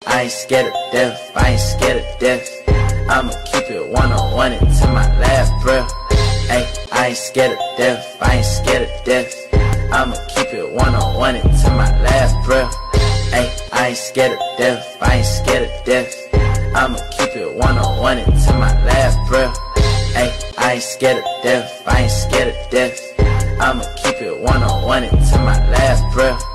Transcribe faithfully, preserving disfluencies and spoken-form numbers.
I ain't scared of death, I ain't scared of death. I'ma keep it one-on-one until my last breath. Ay, I ain't scared of death, I ain't scared of death. I'ma keep it one-on-one until my last breath. Ay, I ain't scared of death, I ain't scared of death. I'ma keep it one-on-one until my last breath. Ay, I ain't scared of death, I ain't scared of death. I'ma keep it one-on-one until my last breath.